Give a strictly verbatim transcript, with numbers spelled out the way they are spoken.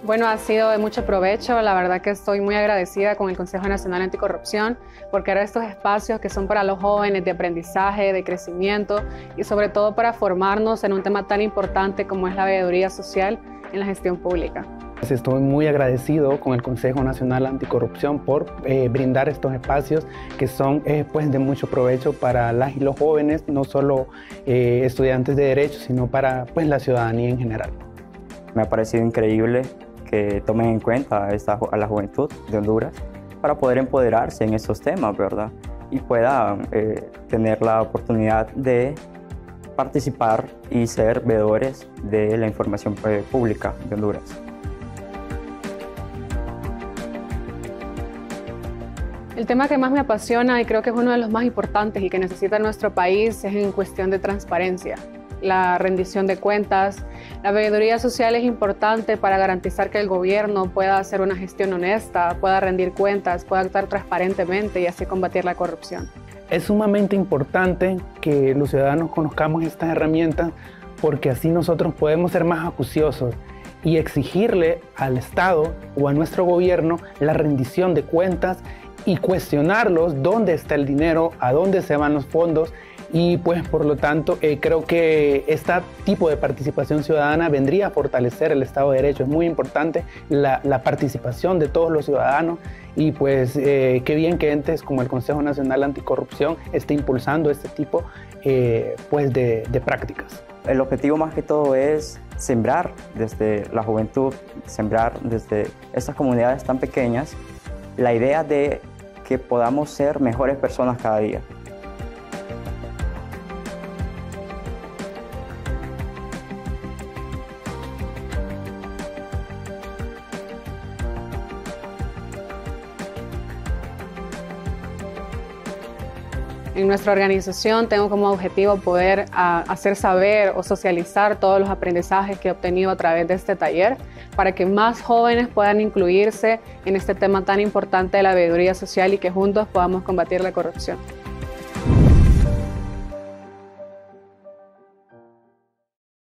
Bueno, ha sido de mucho provecho. La verdad que estoy muy agradecida con el Consejo Nacional Anticorrupción por crear estos espacios que son para los jóvenes de aprendizaje, de crecimiento y sobre todo para formarnos en un tema tan importante como es la veeduría social en la gestión pública. Estoy muy agradecido con el Consejo Nacional Anticorrupción por eh, brindar estos espacios que son eh, pues de mucho provecho para las y los jóvenes, no solo eh, estudiantes de Derecho, sino para pues, la ciudadanía en general. Me ha parecido increíble que tomen en cuenta a, esta, a la juventud de Honduras para poder empoderarse en estos temas, ¿verdad? Y puedan eh, tener la oportunidad de participar y ser veedores de la información pública de Honduras. El tema que más me apasiona y creo que es uno de los más importantes y que necesita nuestro país es en cuestión de transparencia. La rendición de cuentas. La veeduría social es importante para garantizar que el gobierno pueda hacer una gestión honesta, pueda rendir cuentas, pueda actuar transparentemente y así combatir la corrupción. Es sumamente importante que los ciudadanos conozcamos estas herramientas porque así nosotros podemos ser más acuciosos y exigirle al Estado o a nuestro gobierno la rendición de cuentas y cuestionarlos dónde está el dinero, a dónde se van los fondos. Y pues por lo tanto eh, creo que este tipo de participación ciudadana vendría a fortalecer el Estado de Derecho. Es muy importante la, la participación de todos los ciudadanos y pues eh, qué bien que entes como el Consejo Nacional Anticorrupción esté impulsando este tipo eh, pues de, de prácticas. El objetivo más que todo es sembrar desde la juventud, sembrar desde estas comunidades tan pequeñas la idea de que podamos ser mejores personas cada día. En nuestra organización tengo como objetivo poder a, hacer saber o socializar todos los aprendizajes que he obtenido a través de este taller para que más jóvenes puedan incluirse en este tema tan importante de la veeduría social y que juntos podamos combatir la corrupción.